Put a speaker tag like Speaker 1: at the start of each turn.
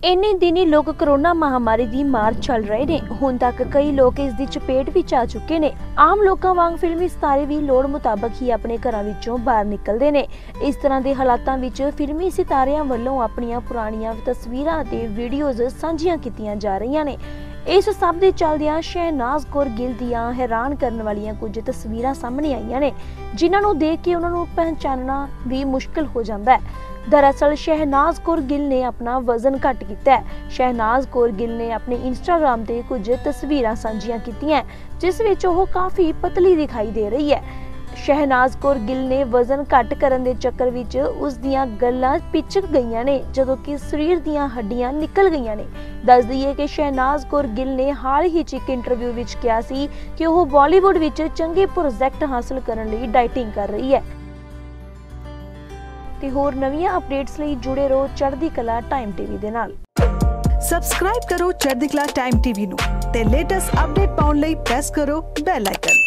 Speaker 1: ਇੰਨੇ ਦਿਨ ਹੀ ਲੋਕ ਕੋਰੋਨਾ महामारी ਦੀ ਮਾਰ ਚੱਲ ਰਹੇ ਨੇ। ਹੁਣ ਤੱਕ ਕਈ ਲੋਕ ਇਸ ਦੀ ਚਪੇਟ ਵਿੱਚ ਆ ਚੁੱਕੇ ਨੇ। ਆਮ ਲੋਕਾਂ ਵਾਂਗ ਫਿਲਮੀ ਸਿਤਾਰੇ ਵੀ ਲੋੜ ਮੁਤਾਬਕ ਹੀ ਆਪਣੇ ਘਰਾਂ ਵਿੱਚੋਂ ਬਾਹਰ ਨਿਕਲਦੇ ਨੇ। ਇਸ ਤਰ੍ਹਾਂ ਦੇ ਹਾਲਾਤਾਂ ਵਿੱਚ ਫਿਲਮੀ ਸਿਤਾਰਿਆਂ ਵੱਲੋਂ ਆਪਣੀਆਂ ਪੁਰਾਣੀਆਂ ਤਸਵੀਰਾਂ ਅਤੇ ਵੀਡੀਓਜ਼ ਸਾਂਝੀਆਂ ਕੀਤੀਆਂ ਜਾ ਰਹੀਆਂ ਨੇ। इस सब के चलदियां शहनाज कौर गिल दियां हैरान करने वालियां कुछ तस्वीरां सामने आईयां ने, जिन्हां नूं देख के उन्हां नूं पहचानना भी मुश्किल हो जाता है। दरअसल शहनाज कौर गिल ने अपना वजन घट किया है। शहनाज कौर गिल ने अपने इंस्टाग्राम ते कुछ तस्वीरां साझियां कीतियां जिस विच ओह काफ़ी पतली दिखाई दे रही है। शहनाज कौर गिल ने वजन घट करन दे चक्कर विच उस दियां गल्लां पिचक गईयां ने, जदों कि शरीर दियां हड्डियां निकल गईयां ने। दस दईए कि शहनाज कौर गिल ने हाल ही एक इंटरव्यू विच कहा सी कि वह बॉलीवुड विच चंगे प्रोजेक्ट हासिल करन लई डाइटिंग कर रही है। ते होर नवीं अपडेट्स लई जुड़े रहो चढ़दी कला टाइम टीवी दे नाल।
Speaker 2: सबसक्राइब करो चढ़दी कला टाइम टीवी नूं ते लेटेस्ट अपडेट पाउण लई प्रेस करो बेल आइकन।